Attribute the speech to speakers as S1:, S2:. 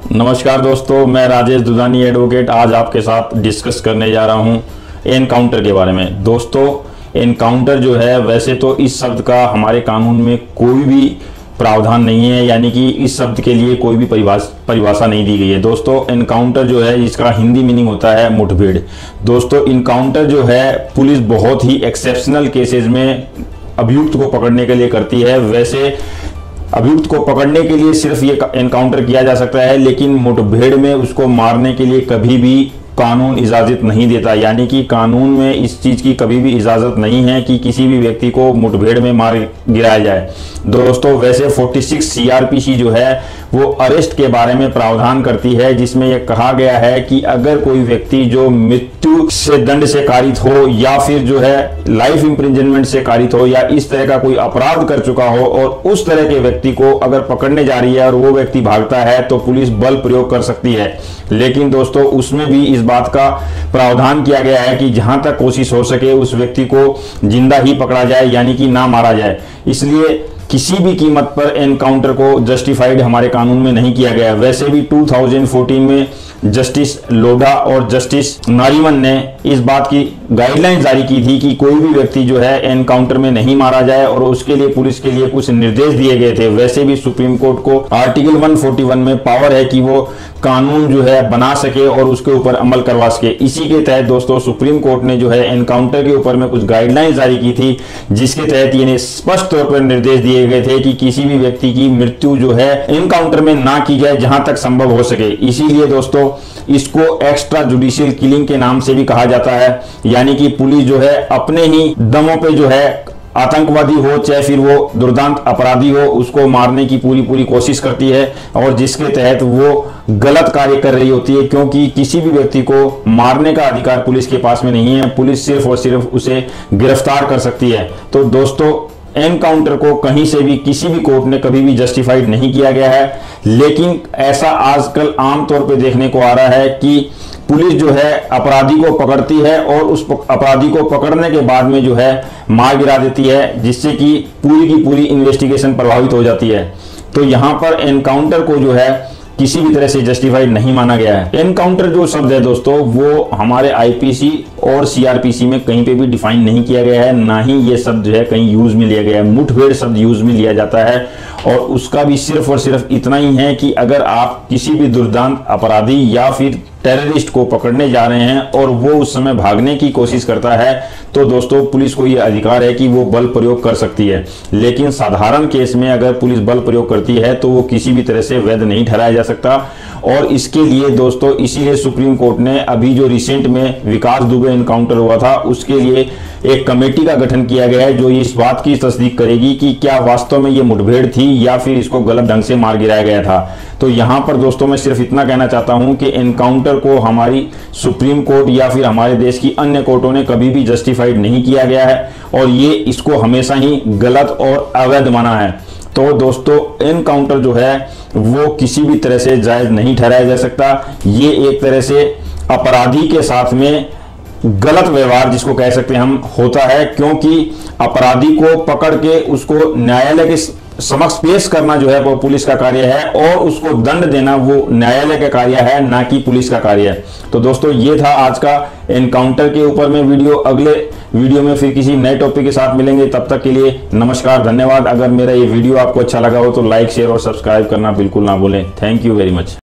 S1: नमस्कार दोस्तों, मैं राजेश दुधानी एडवोकेट आज आपके साथ डिस्कस करने जा रहा हूं एनकाउंटर के बारे में। दोस्तों, एनकाउंटर जो है वैसे तो इस शब्द का हमारे कानून में कोई भी प्रावधान नहीं है, यानी कि इस शब्द के लिए कोई भी परिभाषा नहीं दी गई है। दोस्तों, एनकाउंटर जो है इसका हिंदी मीनिंग होता है मुठभेड़। दोस्तों, एनकाउंटर जो है पुलिस बहुत ही एक्सेप्शनल केसेस में अभियुक्त को पकड़ने के लिए करती है। वैसे अभियुक्त को पकड़ने के लिए सिर्फ ये एनकाउंटर किया जा सकता है, लेकिन मुठभेड़ में उसको मारने के लिए कभी भी कानून इजाजत नहीं देता। यानी कि कानून में इस चीज की कभी भी इजाजत नहीं है कि किसी भी व्यक्ति को मुठभेड़ में मार गिराया जाए। दोस्तों, वैसे 46 सीआरपीसी जो है वो अरेस्ट के बारे में प्रावधान करती है, जिसमें यह कहा गया है कि अगर कोई व्यक्ति जो मृत्यु से दंड से कारित हो या फिर जो है लाइफ इंप्रिजनमेंट से कारित हो या इस तरह का कोई अपराध कर चुका हो और उस तरह के व्यक्ति को अगर पकड़ने जा रही है और वो व्यक्ति भागता है तो पुलिस बल प्रयोग कर सकती है। लेकिन दोस्तों, उसमें भी इस बात का प्रावधान किया गया है कि जहां तक कोशिश हो सके उस व्यक्ति को जिंदा ही पकड़ा जाए, यानी कि ना मारा जाए। इसलिए किसी भी कीमत पर एनकाउंटर को जस्टिफाइड हमारे कानून में नहीं किया गया। वैसे भी 2014 में जस्टिस लोढ़ा और जस्टिस नारीमन ने इस बात की गाइडलाइन जारी की थी कि कोई भी व्यक्ति जो है एनकाउंटर में नहीं मारा जाए, और उसके लिए पुलिस के लिए कुछ निर्देश दिए गए थे। वैसे भी सुप्रीम कोर्ट को आर्टिकल 141 में पावर है कि वो कानून जो है बना सके और उसके ऊपर अमल करवा सके। इसी के तहत दोस्तों सुप्रीम कोर्ट ने जो है एनकाउंटर के ऊपर में कुछ गाइडलाइन जारी की थी, जिसके तहत ये स्पष्ट तौर पर निर्देश दिए गए थे कि किसी भी व्यक्ति की मृत्यु जो है एनकाउंटर में ना की जाए जहां तक संभव हो सके। इसीलिए दोस्तों इसको एक्स्ट्रा जुडिशियल किलिंग के नाम से भी कहा जाता है, यानी कि पुलिस जो है अपने ही दमों पे जो है आतंकवादी हो चाहे फिर वो दुर्दांत अपराधी हो उसको मारने की पूरी कोशिश करती है, और जिसके तहत वो गलत कार्य कर रही होती है, क्योंकि किसी भी व्यक्ति को मारने का अधिकार पुलिस के पास में नहीं है। पुलिस सिर्फ और सिर्फ उसे गिरफ्तार कर सकती है। तो दोस्तों, एनकाउंटर को कहीं से भी किसी भी कोर्ट ने कभी भी जस्टिफाइड नहीं किया गया है, लेकिन ऐसा आजकल आमतौर पे देखने को आ रहा है कि पुलिस जो है अपराधी को पकड़ती है और उस अपराधी को पकड़ने के बाद में जो है मार गिरा देती है, जिससे कि पूरी की पूरी इन्वेस्टिगेशन प्रभावित हो जाती है। तो यहां पर एनकाउंटर को जो है किसी भी तरह से जस्टिफाइड नहीं माना गया है। एनकाउंटर जो शब्द है दोस्तों वो हमारे आईपीसी और सीआरपीसी में कहीं पे भी डिफाइन नहीं किया गया है, ना ही ये शब्द जो है कहीं यूज में लिया गया है। मुठभेड़ शब्द यूज में लिया जाता है, और उसका भी सिर्फ और सिर्फ इतना ही है कि अगर आप किसी भी दुर्दांत अपराधी या फिर टेररिस्ट को पकड़ने जा रहे हैं और वो उस समय भागने की कोशिश करता है, तो दोस्तों पुलिस को यह अधिकार है कि वो बल प्रयोग कर सकती है। लेकिन साधारण केस में अगर पुलिस बल प्रयोग करती है तो वो किसी भी तरह से वैध नहीं ठहराया जा सकता। और इसके लिए दोस्तों इसीलिए सुप्रीम कोर्ट ने अभी जो रिसेंट में विकास दुबे एनकाउंटर हुआ था उसके लिए एक कमेटी का गठन किया गया है, जो इस बात की तस्दीक करेगी कि क्या वास्तव में ये मुठभेड़ थी या फिर इसको गलत ढंग से मार गिराया गया था। तो यहां पर दोस्तों मैं सिर्फ इतना कहना चाहता हूं कि एनकाउंटर को हमारी सुप्रीम कोर्ट या फिर हमारे देश की अन्य कोर्टों ने कभी भी जस्टिफाइड नहीं किया गया है, और ये इसको हमेशा ही गलत और अवैध माना है। तो दोस्तों एनकाउंटर जो है वो किसी भी तरह से जायज नहीं ठहराया जा सकता। ये एक तरह से अपराधी के साथ में गलत व्यवहार जिसको कह सकते हैं हम होता है, क्योंकि अपराधी को पकड़ के उसको न्यायालय के समक्ष पेश करना जो है वो पुलिस का कार्य है, और उसको दंड देना वो न्यायालय का कार्य है, ना कि पुलिस का कार्य है। तो दोस्तों ये था आज का एनकाउंटर के ऊपर में वीडियो। अगले वीडियो में फिर किसी नए टॉपिक के साथ मिलेंगे, तब तक के लिए नमस्कार, धन्यवाद। अगर मेरा ये वीडियो आपको अच्छा लगा हो तो लाइक शेयर और सब्सक्राइब करना बिल्कुल ना भूलें। Thank you very much.